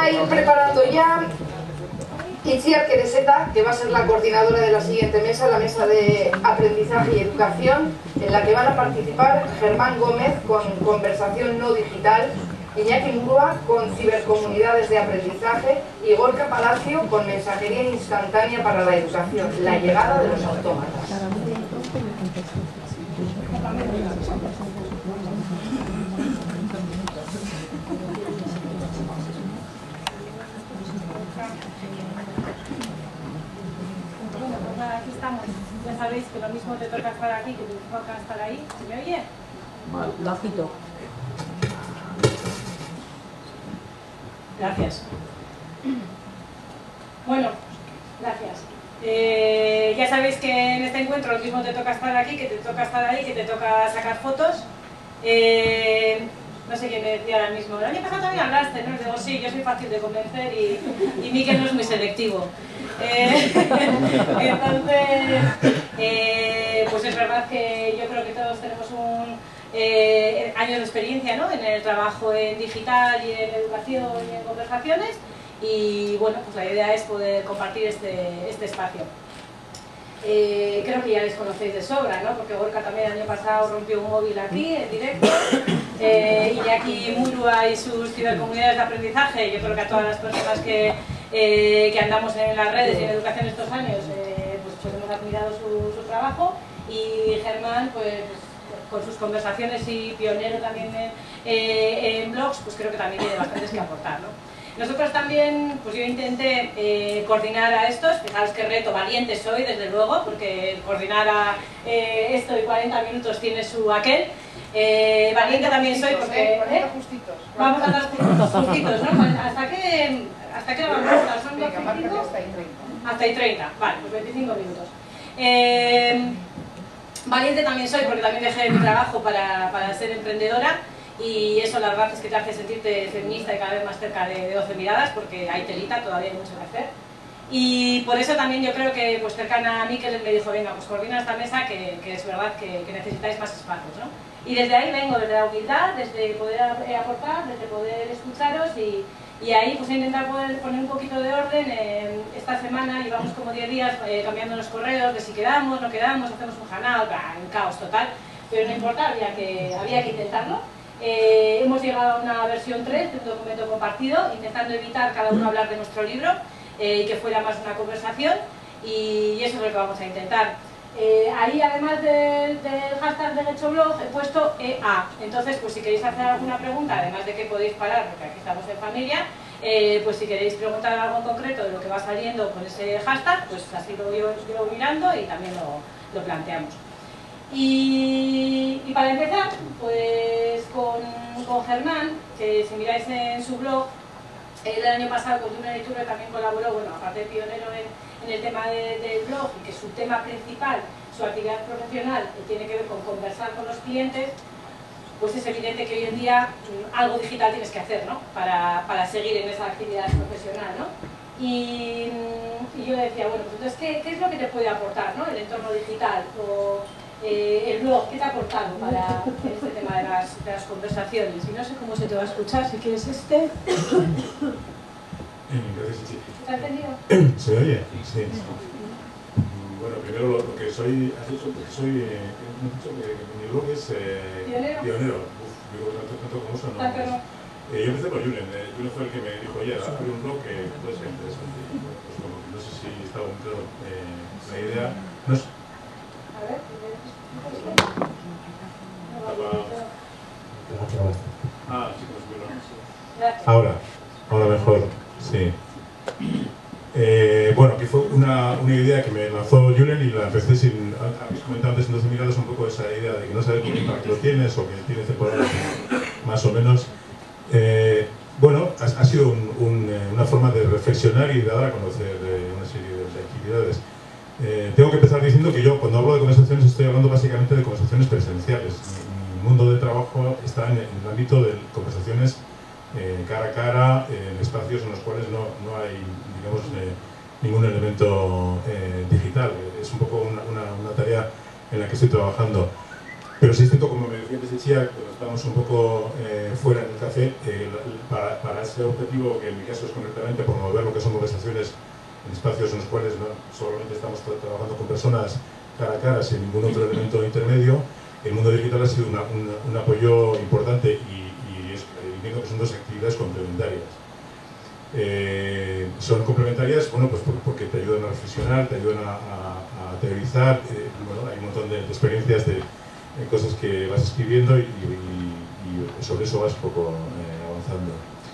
a ir preparando ya Itziar Quereseta, que va a ser la coordinadora de la siguiente mesa, la mesa de aprendizaje y educación, en la que van a participar Germán Gómez con conversación no digital, Iñaki Murua con cibercomunidades de aprendizaje y Gorka Palacio con mensajería instantánea para la educación, la llegada de los autómatas. Aquí estamos. Ya sabéis que lo mismo te toca estar aquí que te toca estar ahí. ¿Se me oye? Vale. Bajito. Gracias. Bueno, gracias. Ya sabéis que en este encuentro lo mismo te toca estar aquí, que te toca estar ahí, que te toca sacar fotos. No sé quién me decía ahora mismo. El año pasado también hablaste, ¿no? Digo, sí, yo soy fácil de convencer y Miquel no es muy selectivo. Entonces, pues es verdad que yo creo que todos tenemos años de experiencia, ¿no? En el trabajo en digital y en educación y en conversaciones, y bueno, pues la idea es poder compartir este espacio. Creo que ya les conocéis de sobra, ¿no? Porque Gorka también el año pasado rompió un móvil aquí en directo, Iñaki Murua y sus cibercomunidades de aprendizaje. Yo creo que a todas las personas que andamos en las redes y en educación estos años pues hemos admirado su trabajo, y Germán pues con sus conversaciones y pionero también en blogs, pues creo que también tiene bastantes que aportar, ¿no? Nosotros también, pues yo intenté coordinar a estos. Fijaos qué reto, valiente soy desde luego, porque coordinar a esto de 40 minutos tiene su aquel. Valiente también soy porque... Vamos a dar justitos, ¿no? ¿Hasta qué vamos a estar? ¿Son 25? Hasta ahí 30, vale, pues 25 minutos. Valiente también soy porque también dejé mi trabajo para ser emprendedora, y eso la verdad es que te hace sentirte feminista y cada vez más cerca de 12 miradas, porque hay telita, todavía hay mucho que hacer. Y por eso también yo creo que pues cercana a Miquel me dijo, venga, pues coordina esta mesa, que es verdad que necesitáis más espacios, ¿no? Y desde ahí vengo, desde la humildad, desde poder aportar, desde poder escucharos, y ahí pues he intentado poder poner un poquito de orden. Esta semana llevamos como 10 días cambiando los correos de si quedamos, no quedamos, hacemos un hangout, un caos total, pero no importa, había que intentarlo. Hemos llegado a una versión 3 de un documento compartido, intentando evitar cada uno hablar de nuestro libro, y que fuera más una conversación, y eso es lo que vamos a intentar. Ahí, además del hashtag de GechoBlog, he puesto EA. Entonces, pues si queréis hacer alguna pregunta, además de que podéis parar, porque aquí estamos en familia, pues si queréis preguntar algo en concreto de lo que va saliendo con ese hashtag, pues así lo voy mirando y también lo planteamos. Y para empezar, pues con Germán, que si miráis en su blog, él el año pasado con una editora también colaboró, bueno, aparte de pionero en el tema del blog, y que su tema principal, su actividad profesional, tiene que ver con conversar con los clientes, pues es evidente que hoy en día algo digital tienes que hacer, ¿no? Para seguir en esa actividad profesional, ¿no? Y yo decía, bueno, pues entonces, ¿qué es lo que te puede aportar, ¿no? El entorno digital o el blog, ¿qué te ha aportado para este tema de las conversaciones? Y no sé cómo se te va a escuchar, si quieres este. Gracias, sí. ¿Te ha entendido? ¿Se me oye? Sí. Bueno, primero lo que soy, has dicho que soy, mi blog es pionero. Digo, tanto como eso, no. Yo empecé por Julen. Julen fue el que me dijo, oye, abre un blog que puede ser interesante. Y, bueno, pues como no sé si estaba muy claro la idea. No es... A ver, sí, pues ahora mejor, sí. Bueno, que fue una idea que me lanzó Julen y la empecé sin... Habéis comentado antes en 12 miradas un poco esa idea de que no sabes muy bien para qué lo tienes o que tienes temporadas más o menos. Bueno, ha sido una forma de reflexionar y de dar a conocer una serie de actividades. Tengo que empezar diciendo que yo, cuando hablo de conversaciones, estoy hablando básicamente de conversaciones presenciales. Mi mundo de trabajo está en el ámbito de conversaciones cara a cara, en espacios en los cuales no hay, digamos, ningún elemento digital. Es un poco una tarea en la que estoy trabajando. Pero sí es cierto, como me decía que antes decía, cuando estamos un poco fuera en el café, para ese objetivo, que en mi caso es concretamente promover lo que son conversaciones en espacios en los cuales no solamente estamos trabajando con personas cara a cara, sin ningún otro elemento intermedio, el mundo digital ha sido un apoyo importante y entiendo que son dos actividades complementarias. Son complementarias, bueno, pues porque te ayudan a reflexionar, te ayudan a teorizar, bueno, hay un montón de experiencias de cosas que vas escribiendo y sobre eso vas un poco avanzando.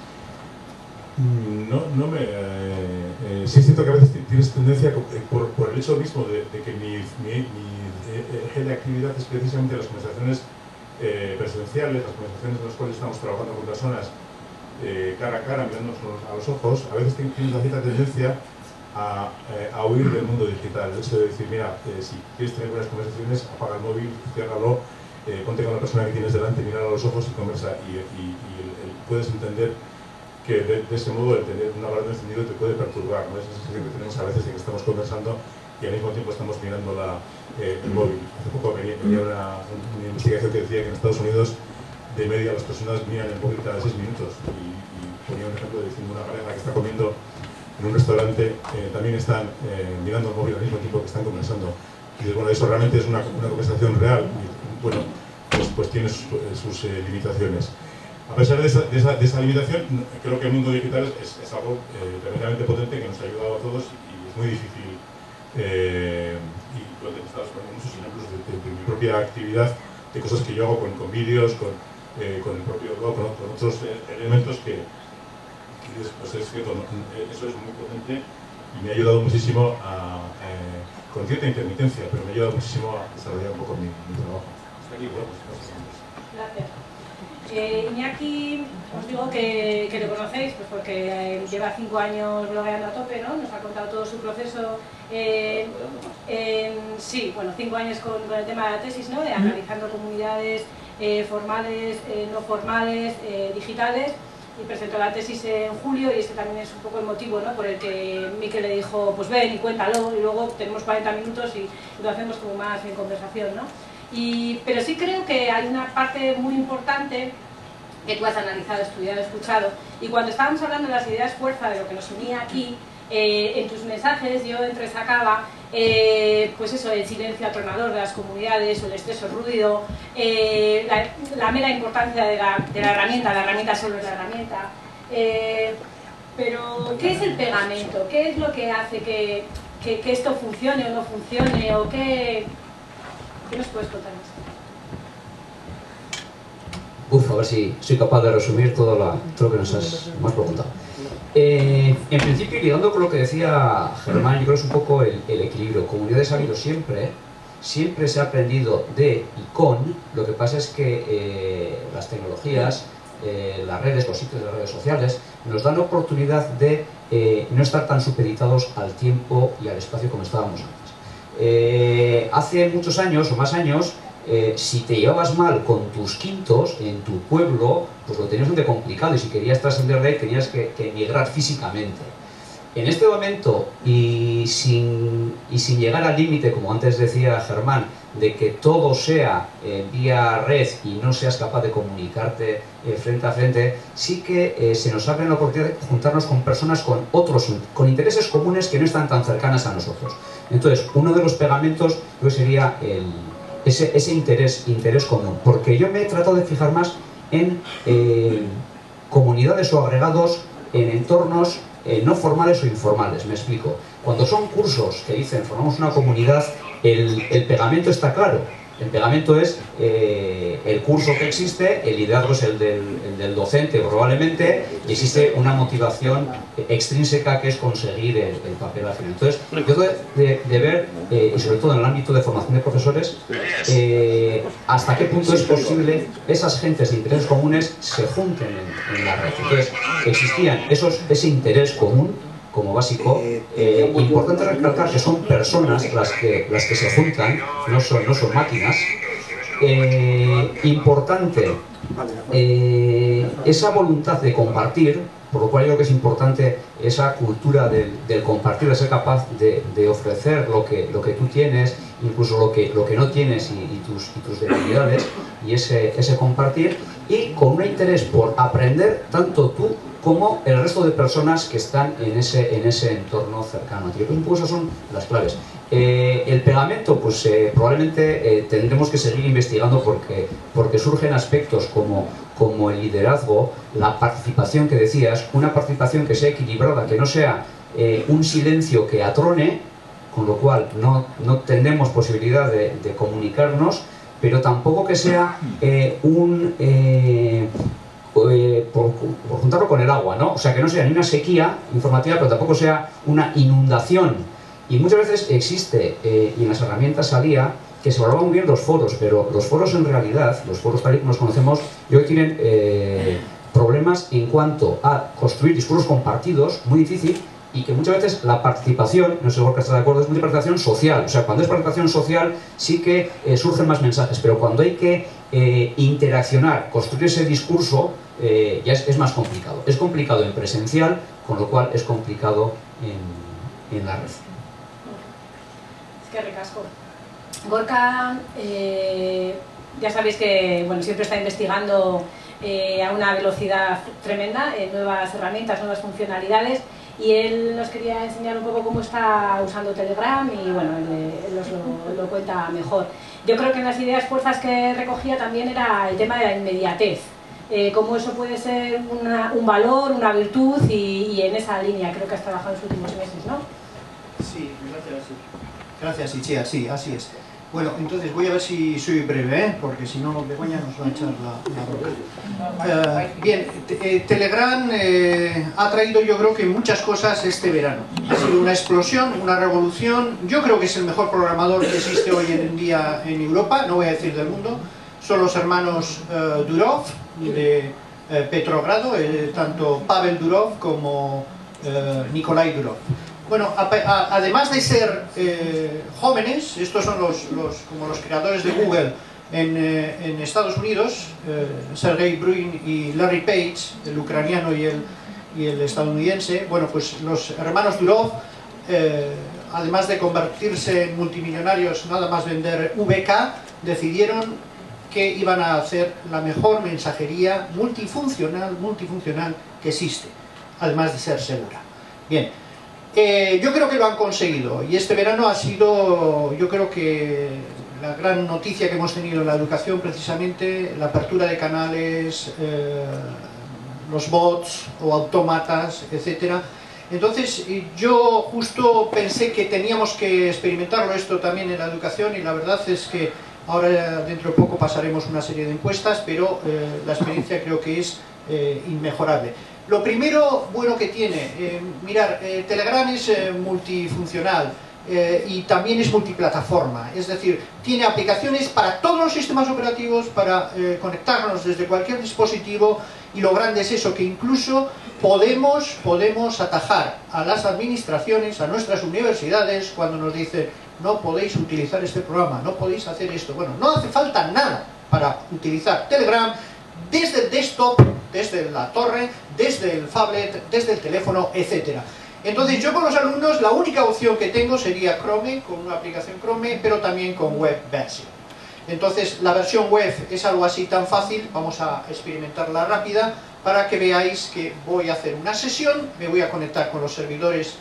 Sí es cierto que a veces tienes tendencia, por el hecho mismo de que mi eje de actividad es precisamente las conversaciones presenciales, las conversaciones en las cuales estamos trabajando con personas cara a cara, mirándonos a los ojos. A veces tienes una cierta tendencia a huir del mundo digital. El hecho de decir, mira, si quieres tener buenas conversaciones, apaga el móvil, ciérralo, ponte con la persona que tienes delante, mira a los ojos y conversa. Puedes entender que de ese modo el tener un aparato encendido te puede perturbar, ¿no? Esa sensación que tenemos a veces de que estamos conversando y al mismo tiempo estamos mirando el móvil. Hace poco venía una investigación que decía que en Estados Unidos de media las personas miran el móvil cada 6 minutos y ponía un ejemplo diciendo una pareja que está comiendo en un restaurante también están mirando el móvil al mismo tiempo que están conversando. Y bueno, eso realmente es una conversación real y bueno, pues tiene sus limitaciones. A pesar de esa limitación, creo que el mundo digital es algo tremendamente potente que nos ha ayudado a todos y es muy difícil. Y bueno, te estaba poniendo muchos ejemplos de mi propia actividad, de cosas que yo hago con vídeos, con el propio blog, con otros elementos que pues es cierto, eso es muy potente y me ha ayudado muchísimo con cierta intermitencia, pero me ha ayudado muchísimo a desarrollar un poco mi trabajo. Hasta aquí, bueno, pues, gracias. Iñaki, os digo que le conocéis, pues porque lleva 5 años blogueando a tope, ¿no? Nos ha contado todo su proceso. Sí, bueno, 5 años con el tema de la tesis, ¿no? De analizando comunidades formales, no formales, digitales, y presentó la tesis en julio y este también es un poco el motivo, ¿no? Por el que Mikel le dijo, pues ven y cuéntalo, y luego tenemos 40 minutos y lo hacemos como más en conversación, ¿no? Pero sí creo que hay una parte muy importante que tú has analizado, estudiado, escuchado, y cuando estábamos hablando de las ideas fuerza, de lo que nos unía aquí, en tus mensajes yo entresacaba pues eso, el silencio atronador de las comunidades, o el exceso ruido, la mera importancia de la herramienta solo es la herramienta. Pero, ¿qué es el pegamento? ¿Qué es lo que hace que esto funcione o no funcione? ¿O qué nos puedes contar más? A ver si soy capaz de resumir todo lo que nos has preguntado. En principio, ligando con lo que decía Germán, yo creo que es un poco el equilibrio. Comunidades ha habido siempre se ha aprendido de y con. Lo que pasa es que las tecnologías, las redes, los sitios de las redes sociales, nos dan la oportunidad de no estar tan supeditados al tiempo y al espacio como estábamos antes. Hace muchos años o más años, si te llevabas mal con tus quintos en tu pueblo, pues lo tenías bastante complicado y si querías trascender de él tenías que emigrar físicamente. En este momento, y sin llegar al límite, como antes decía Germán, de que todo sea vía red y no seas capaz de comunicarte frente a frente, sí que se nos abre la oportunidad de juntarnos con personas con intereses comunes que no están tan cercanas a nosotros. Entonces, uno de los pegamentos pues, sería ese interés común, porque yo me he tratado de fijar más en comunidades o agregados, en entornos no formales o informales. Me explico. Cuando son cursos que dicen formamos una comunidad, el pegamento está claro. El pegamento es el curso que existe, el liderazgo es el del docente probablemente, y existe una motivación extrínseca que es conseguir el papel al final. Entonces, yo trato de ver, y sobre todo en el ámbito de formación de profesores, hasta qué punto es posible esas gentes de intereses comunes se junten en la red. Entonces, existían ese interés común como básico. Importante recalcar que son personas las que se juntan, no son máquinas. Importante esa voluntad de compartir, por lo cual yo creo que es importante esa cultura del compartir, de ser capaz de ofrecer lo que tú tienes incluso lo que no tienes y tus debilidades, y ese compartir, y con un interés por aprender tanto tú como el resto de personas que están en ese entorno cercano. Yo creo que un poco esas son las claves. El pegamento, pues probablemente tendremos que seguir investigando porque surgen aspectos como el liderazgo, la participación que decías, una participación que sea equilibrada, que no sea un silencio que atrone, con lo cual no tenemos posibilidad de comunicarnos, pero tampoco que sea por juntarlo con el agua, ¿no? O sea, que no sea ni una sequía informativa, pero tampoco sea una inundación. Y muchas veces existe, y en las herramientas salía, que se valoran muy bien los foros, pero los foros en realidad, los foros tal y como los conocemos, yo creo que tienen problemas en cuanto a construir discursos compartidos, muy difícil, y que muchas veces la participación, no sé si Gorka está de acuerdo, es una participación social. O sea, cuando es participación social sí que surgen más mensajes, pero cuando hay que interaccionar, construir ese discurso, ya es más complicado. Es complicado en presencial, con lo cual es complicado en la red. Es que ricasco. Gorka, ya sabéis que bueno, siempre está investigando a una velocidad tremenda en nuevas herramientas, nuevas funcionalidades, y él nos quería enseñar un poco cómo está usando Telegram y bueno, él nos lo cuenta mejor. Yo creo que en las ideas fuerzas que recogía también era el tema de la inmediatez, cómo eso puede ser un valor, una virtud, y en esa línea creo que has trabajado en los últimos meses, ¿no? Sí, gracias Itziar, sí, así es. Bueno, entonces voy a ver si soy breve, porque si no Begoña nos va a echar la bronca. Bien, Telegram ha traído yo creo que muchas cosas este verano. Ha sido una explosión, una revolución. Yo creo que es el mejor programador que existe hoy en día en Europa, no voy a decir del mundo. Son los hermanos Durov de Petrogrado, tanto Pavel Durov como Nikolai Durov. Bueno, además de ser jóvenes, estos son como los creadores de Google en Estados Unidos, Sergey Brin y Larry Page, el ucraniano y el estadounidense. Bueno, pues los hermanos Durov, además de convertirse en multimillonarios, nada más vender VK, decidieron que iban a hacer la mejor mensajería multifuncional que existe, además de ser segura. Bien. Yo creo que lo han conseguido, y este verano ha sido, yo creo que la gran noticia que hemos tenido en la educación, precisamente la apertura de canales, los bots o autómatas, etcétera. Entonces yo justo pensé que teníamos que experimentarlo esto también en la educación, y la verdad es que ahora dentro de poco pasaremos una serie de encuestas, pero la experiencia creo que es inmejorable. Lo primero bueno que tiene, mirar, Telegram es multifuncional y también es multiplataforma, es decir, tiene aplicaciones para todos los sistemas operativos, para conectarnos desde cualquier dispositivo, y lo grande es eso, que incluso podemos atajar a las administraciones, a nuestras universidades, cuando nos dicen no podéis utilizar este programa, no podéis hacer esto. Bueno, no hace falta nada para utilizar Telegram, desde el desktop, desde la torre, desde el phablet, desde el teléfono, etc. Entonces yo con los alumnos la única opción que tengo sería Chrome, con una aplicación Chrome, pero también con web version. Entonces la versión web es algo así tan fácil, vamos a experimentarla rápida para que veáis que voy a hacer una sesión, me voy a conectar con los servidores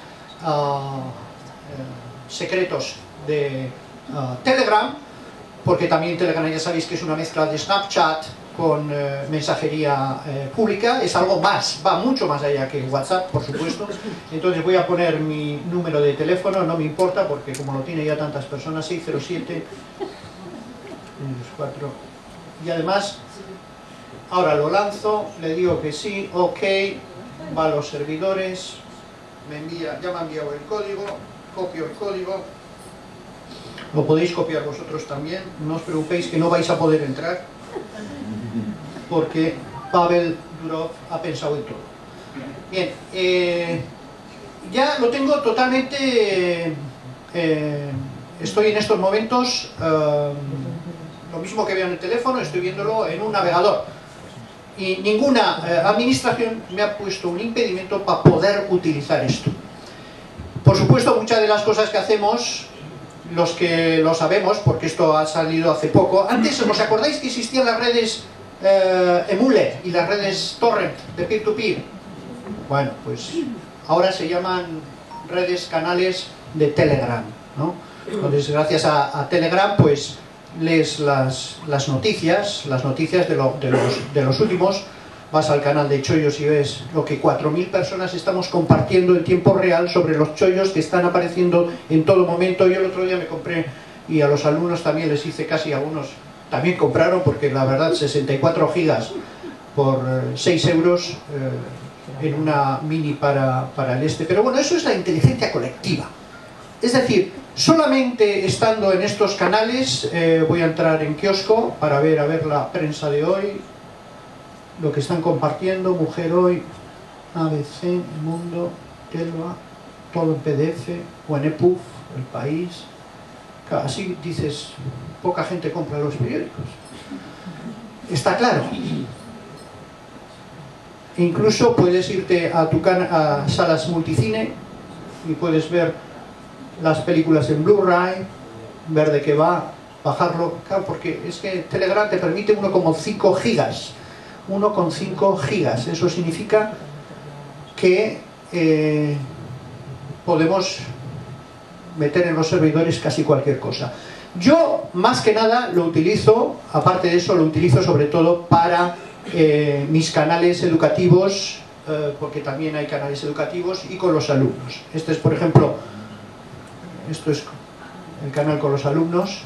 secretos de Telegram, porque también Telegram ya sabéis que es una mezcla de Snapchat con mensajería pública, es algo más, va mucho más allá que WhatsApp, por supuesto. Entonces voy a poner mi número de teléfono, no me importa, porque como lo tiene ya tantas personas, 607 4, y además ahora lo lanzo, le digo que sí, ok, va a los servidores, ya me ha enviado el código, copio el código, lo podéis copiar vosotros también, no os preocupéis que no vais a poder entrar, porque Pavel Durov ha pensado en todo. Bien, ya lo tengo totalmente, estoy en estos momentos, lo mismo que veo en el teléfono, estoy viéndolo en un navegador. Y ninguna administración me ha puesto un impedimento para poder utilizar esto. Por supuesto, muchas de las cosas que hacemos los que lo sabemos, porque esto ha salido hace poco, antes, ¿os acordáis que existían las redes Emule y las redes Torrent de peer-to-peer? Bueno, pues ahora se llaman redes, canales de Telegram, ¿no? Entonces, gracias a Telegram, pues lees las noticias de los últimos, vas al canal de chollos y ves lo que 4.000 personas estamos compartiendo en tiempo real sobre los chollos que están apareciendo en todo momento. Yo el otro día me compré, y a los alumnos también les hice casi, algunos también compraron, porque la verdad 64 gigas por 6 euros en una mini para el este. Pero bueno, eso es la inteligencia colectiva. Es decir, solamente estando en estos canales, voy a entrar en kiosco para ver la prensa de hoy, lo que están compartiendo, Mujer Hoy, ABC, El Mundo, Telva, todo en PDF o en EPUB, El País. Claro, así dices, poca gente compra los periódicos. Está claro. Incluso puedes irte a salas multicine y puedes ver las películas en Blu-ray, ver de qué va, bajarlo. Claro, porque es que Telegram te permite 1,5 gigas. 1,5 gigas. Eso significa que podemos meter en los servidores casi cualquier cosa. Yo, más que nada, lo utilizo, aparte de eso, lo utilizo sobre todo para mis canales educativos, porque también hay canales educativos, y con los alumnos. Este es, por ejemplo, esto es el canal con los alumnos.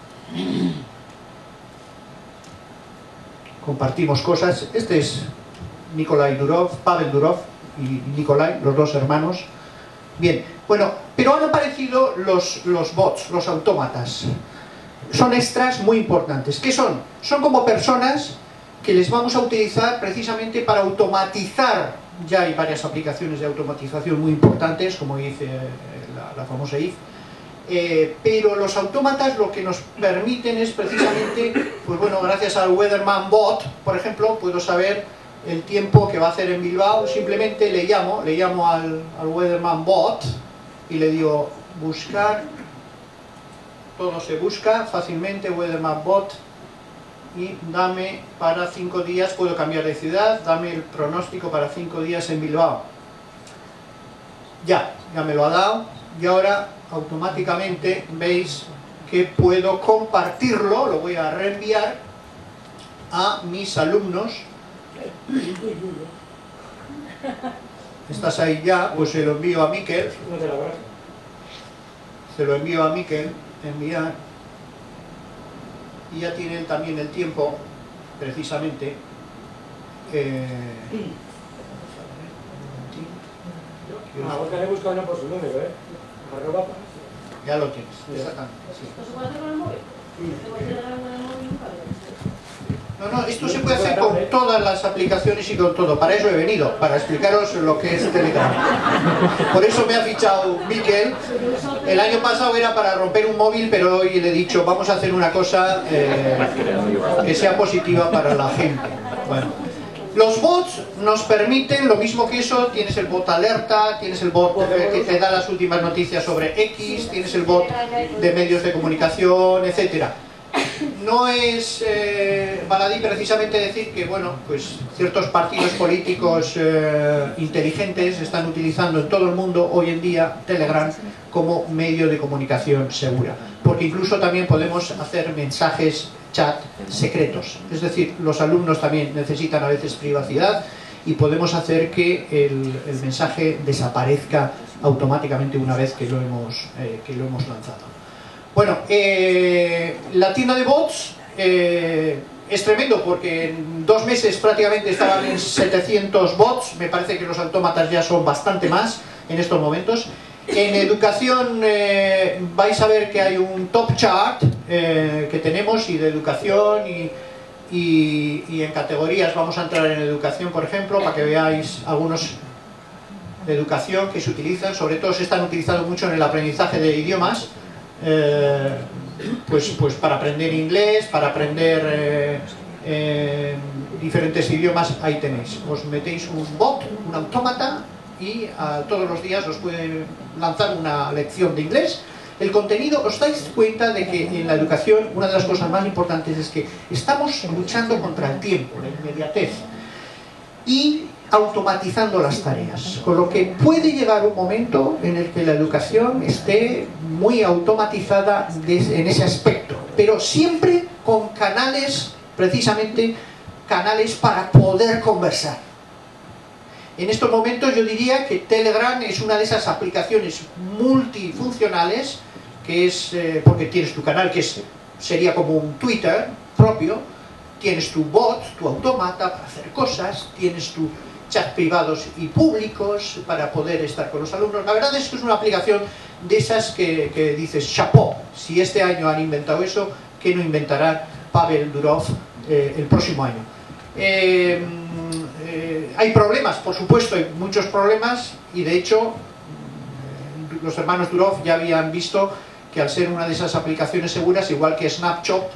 Compartimos cosas. Este es Nikolai Durov, Pavel Durov y Nikolai, los dos hermanos. Bien, bueno, pero han aparecido los bots, los autómatas. Son extras muy importantes. ¿Qué son? Son como personas que les vamos a utilizar precisamente para automatizar. Ya hay varias aplicaciones de automatización muy importantes, como dice la famosa IF. Pero los autómatas lo que nos permiten es precisamente, pues bueno, gracias al Weatherman Bot, por ejemplo, puedo saber el tiempo que va a hacer en Bilbao. Simplemente le llamo al Weatherman Bot y le digo buscar. Todo se busca fácilmente, Weatherman Bot, y dame para 5 días, puedo cambiar de ciudad, dame el pronóstico para 5 días en Bilbao. Ya me lo ha dado, y ahora automáticamente veis que puedo compartirlo, lo voy a reenviar a mis alumnos. ¿Estás ahí ya? Pues se lo envío a Miquel. Se lo envío a Miquel, enviar. Y ya tienen también el tiempo, precisamente. Vos que buscar uno por su número, ¿eh? Arroba. Ya lo tienes, exactamente. Sí. ¿Esto se puede hacer con el móvil? ¿Se puede hacer con el móvil nunca? No, esto se puede hacer con todas las aplicaciones y con todo. Para eso he venido, para explicaros lo que es Telegram. Por eso me ha fichado Miquel. El año pasado era para romper un móvil, pero hoy le he dicho, vamos a hacer una cosa que sea positiva para la gente. Bueno, los bots nos permiten, lo mismo que eso, tienes el bot alerta, tienes el bot que te da las últimas noticias sobre X, tienes el bot de medios de comunicación, etcétera. No es baladí precisamente decir que, bueno, pues ciertos partidos políticos inteligentes están utilizando en todo el mundo hoy en día Telegram como medio de comunicación segura, porque incluso también podemos hacer mensajes chat secretos, es decir, los alumnos también necesitan a veces privacidad y podemos hacer que el mensaje desaparezca automáticamente una vez que lo hemos lanzado. Bueno, la tienda de bots es tremendo, porque en 2 meses prácticamente estaban en 700 bots. Me parece que los autómatas ya son bastante más en estos momentos. En educación vais a ver que hay un top chart que tenemos, y de educación y en categorías. Vamos a entrar en educación, por ejemplo, para que veáis algunos de educación que se utilizan. Sobre todo se están utilizando mucho en el aprendizaje de idiomas. Pues para aprender inglés, para aprender diferentes idiomas. Ahí tenéis, os metéis un bot, un autómata, y todos los días os puede lanzar una lección de inglés, El contenido, os dais cuenta de que en la educación una de las cosas más importantes es que estamos luchando contra el tiempo, la inmediatez, y automatizando las tareas, con lo que puede llegar un momento en el que la educación esté muy automatizada en ese aspecto, pero siempre con canales, precisamente canales para poder conversar. En estos momentos yo diría que Telegram es una de esas aplicaciones multifuncionales, que es, porque tienes tu canal que sería como un Twitter propio, tienes tu bot, tu autómata para hacer cosas, tienes tu chats privados y públicos para poder estar con los alumnos. La verdad es que es una aplicación de esas que dices, chapeau, si este año han inventado eso, ¿qué no inventará Pavel Durov el próximo año? Hay problemas, por supuesto, hay muchos problemas, y de hecho los hermanos Durov ya habían visto que al ser una de esas aplicaciones seguras, igual que Snapchat,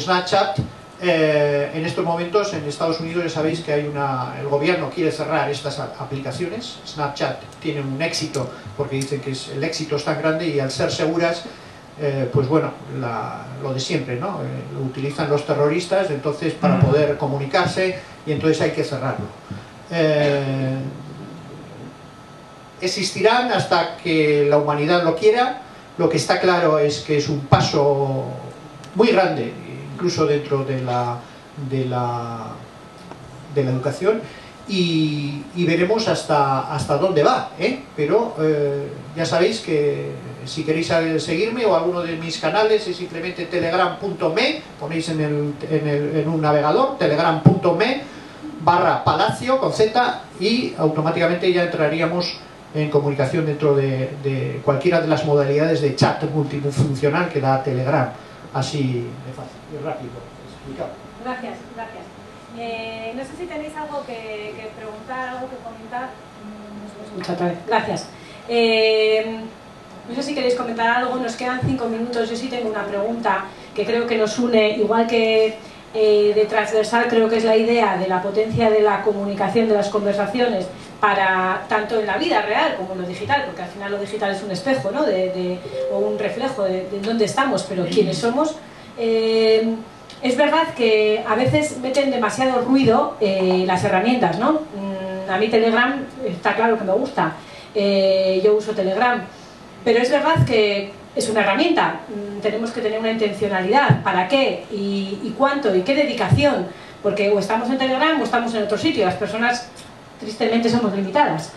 en estos momentos en Estados Unidos ya sabéis que el gobierno quiere cerrar estas aplicaciones. Snapchat tiene un éxito porque dicen que el éxito es tan grande, y al ser seguras, pues bueno, lo de siempre, ¿no? Lo utilizan los terroristas entonces para poder comunicarse, y entonces hay que cerrarlo. Existirán hasta que la humanidad lo quiera. Lo que está claro es que es un paso muy grande, incluso dentro de la educación, y veremos hasta dónde va, pero ya sabéis que si queréis seguirme o alguno de mis canales es simplemente telegram.me, ponéis en un navegador telegram.me/Palacio con Z, y automáticamente ya entraríamos en comunicación dentro de cualquiera de las modalidades de chat multifuncional que da Telegram. Así de fácil y rápido explicado. Gracias, gracias. No sé si tenéis algo que preguntar, algo que comentar. No se me escucha otra vez. Gracias. No sé si queréis comentar algo, nos quedan 5 minutos. Yo sí tengo una pregunta que creo que nos une, igual que de transversal, creo que es la idea de la potencia de la comunicación, de las conversaciones, para tanto en la vida real como en lo digital, porque al final lo digital es un espejo, ¿no? O un reflejo de dónde estamos, pero quiénes somos. Es verdad que a veces meten demasiado ruido las herramientas, ¿no? A mí Telegram está claro que me gusta, yo uso Telegram, pero es verdad que es una herramienta, tenemos que tener una intencionalidad, ¿para qué? Y cuánto, y qué dedicación, porque o estamos en Telegram o estamos en otro sitio, las personas tristemente somos limitadas.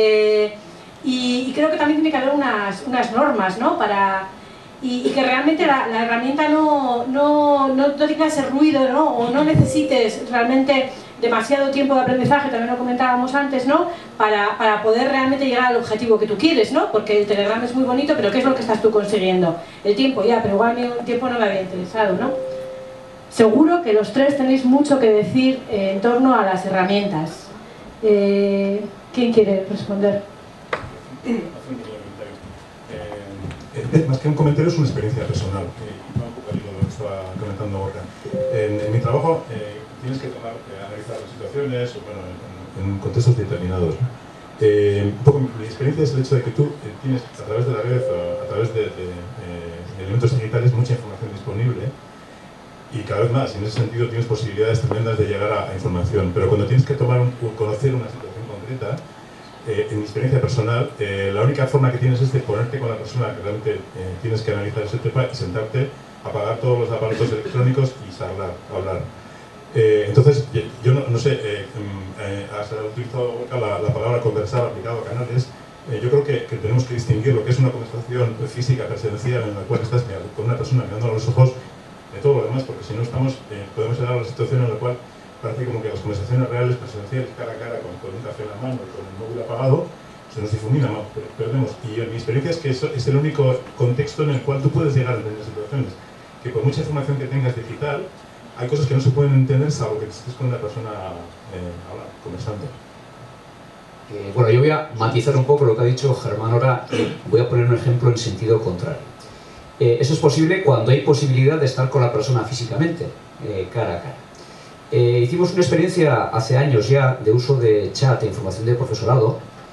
Y creo que también tiene que haber unas normas, ¿no? Y que realmente la herramienta no tenga ese ruido, ¿no? O no necesites realmente demasiado tiempo de aprendizaje, también lo comentábamos antes, ¿no? Para poder realmente llegar al objetivo que tú quieres, ¿no? Porque el Telegram es muy bonito, pero ¿qué es lo que estás tú consiguiendo? El tiempo, ya, pero igual a mí el tiempo no me había interesado, ¿no? Seguro que los tres tenéis mucho que decir en torno a las herramientas. ¿Quién quiere responder? Más que un comentario, es una experiencia personal, va un poco al hilo de lo que estaba comentando Gorka. En mi trabajo tienes que analizar las situaciones, bueno, en contextos determinados. Un poco mi experiencia es el hecho de que tú tienes a través de la red, a través de elementos digitales, mucha información disponible, y cada vez más, en ese sentido tienes posibilidades tremendas de llegar a información, pero cuando tienes que conocer una situación concreta, en mi experiencia personal, la única forma que tienes es de ponerte con la persona que realmente tienes que analizar ese tema y sentarte, apagar todos los aparatos electrónicos y hablar. Entonces, yo no sé, has utilizado la palabra conversar aplicado a canales. Yo creo que tenemos que distinguir lo que es una conversación física, presencial, en la cual estás con una persona mirando a los ojos, de todo lo demás, porque si no podemos llegar a la situación en la cual parece como que las conversaciones reales, presenciales, cara a cara, con un café en la mano y con el móvil apagado, se nos difumina, ¿no? Perdemos. Y mi experiencia es que eso es el único contexto en el cual tú puedes llegar a tener situaciones. Que por mucha información que tengas digital, hay cosas que no se pueden entender salvo que estés con una persona conversando. Bueno, yo voy a matizar un poco lo que ha dicho Germán ahora, voy a poner un ejemplo en sentido contrario. Eso es posible cuando hay posibilidad de estar con la persona físicamente, cara a cara. Hicimos una experiencia hace años ya de uso de chat e información de profesorado,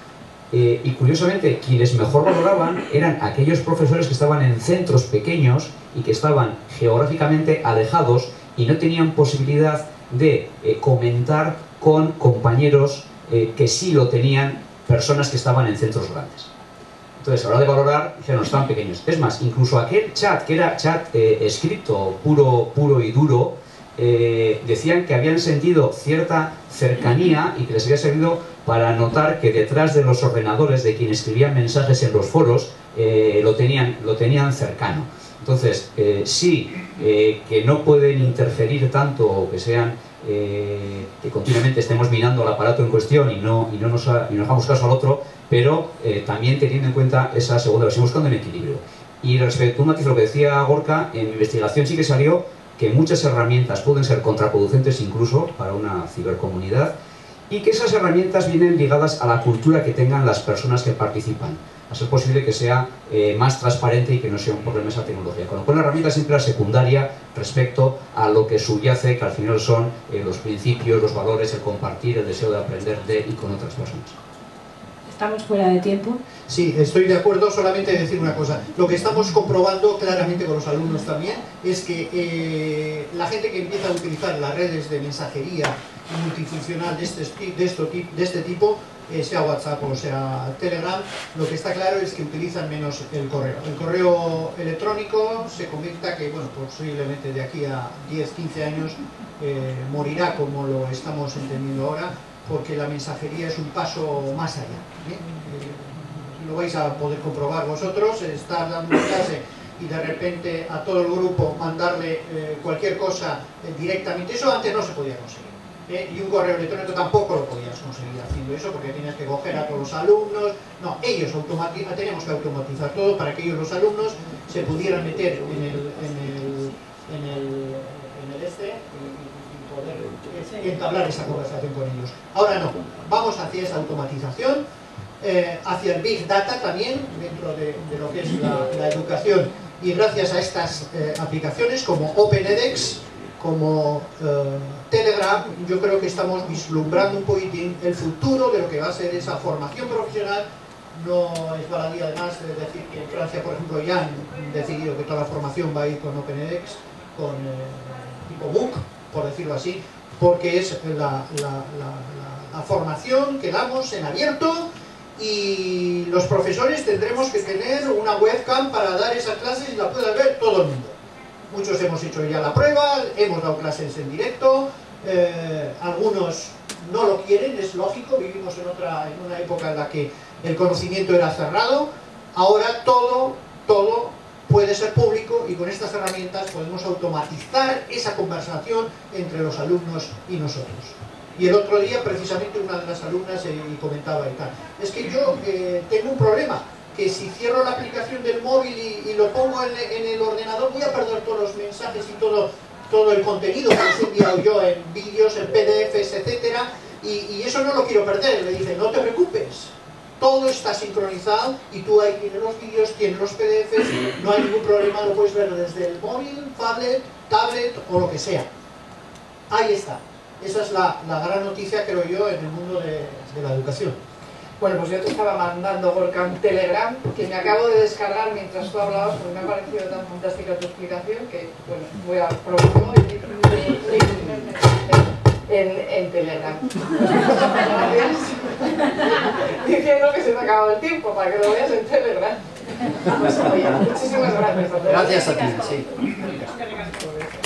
y curiosamente quienes mejor valoraban eran aquellos profesores que estaban en centros pequeños y que estaban geográficamente alejados y no tenían posibilidad de comentar con compañeros que sí lo tenían, personas que estaban en centros grandes. Entonces, a la hora de valorar, dijeron, no estaban pequeños. Es más, incluso aquel chat, que era chat escrito, puro y duro, decían que habían sentido cierta cercanía y que les había servido para notar que detrás de los ordenadores de quienes escribían mensajes en los foros lo tenían cercano. Entonces, sí, que no pueden interferir tanto o que sean que continuamente estemos mirando al aparato en cuestión y no nos hagamos caso al otro, pero también teniendo en cuenta esa segunda versión, buscando un equilibrio. Y respecto a un matiz, lo que decía Gorka, en mi investigación sí que salió que muchas herramientas pueden ser contraproducentes incluso para una cibercomunidad y que esas herramientas vienen ligadas a la cultura que tengan las personas que participan. A ser posible que sea más transparente y que no sea un problema esa tecnología. Con lo cual la herramienta siempre es secundaria respecto a lo que subyace, que al final son los principios, los valores, el compartir, el deseo de aprender de y con otras personas. Estamos fuera de tiempo. Sí, estoy de acuerdo, solamente decir una cosa. Lo que estamos comprobando claramente con los alumnos también es que la gente que empieza a utilizar las redes de mensajería multifuncional de este tipo, sea WhatsApp o sea Telegram, lo que está claro es que utilizan menos el correo. El correo electrónico se convierta que, bueno, posiblemente de aquí a 10-15 años morirá como lo estamos entendiendo ahora, porque la mensajería es un paso más allá. Lo vais a poder comprobar vosotros, estar dando una clase y de repente a todo el grupo mandarle cualquier cosa directamente, eso antes no se podía conseguir. Y un correo electrónico tampoco lo podías conseguir haciendo eso, porque tenías que coger a todos los alumnos. No, ellos teníamos que automatizar todo para que ellos, los alumnos, se pudieran meter en el y poder entablar esa conversación con ellos. Ahora no, vamos hacia esa automatización, hacia el Big Data también, dentro de lo que es la educación, y gracias a estas aplicaciones como OpenEDX, como Telegram, yo creo que estamos vislumbrando un poquitín el futuro de lo que va a ser esa formación profesional. No es baladí además de decir que en Francia, por ejemplo, ya han decidido que toda la formación va a ir con OpenEDX, con tipo MOOC, por decirlo así, porque es la formación que damos en abierto, y los profesores tendremos que tener una webcam para dar esas clases y la pueda ver todo el mundo. Muchos hemos hecho ya la prueba, hemos dado clases en directo, algunos no lo quieren, es lógico, vivimos en una época en la que el conocimiento era cerrado. Ahora todo puede ser público, y con estas herramientas podemos automatizar esa conversación entre los alumnos y nosotros. Y el otro día, precisamente, una de las alumnas comentaba y tal, es que yo tengo un problema, que si cierro la aplicación del móvil y lo pongo en el ordenador, voy a perder todos los mensajes y todo el contenido que les he enviado yo en vídeos, en PDFs, etcétera, y eso no lo quiero perder. Le dije, no te preocupes, todo está sincronizado y tú ahí tienes los vídeos, tienes los PDFs, no hay ningún problema, lo puedes ver desde el móvil, tablet o lo que sea. Ahí está. Esa es la gran noticia, creo yo, en el mundo de la educación. Bueno, pues yo te estaba mandando, Gorka, un Telegram que me acabo de descargar mientras tú hablabas, porque me ha parecido tan fantástica tu explicación que, bueno, voy a probarlo en Telegram. Gracias. Diciendo que se te ha acabado el tiempo para que lo veas en Telegram. Pues, oye, muchísimas gracias. Gracias a ti, sí.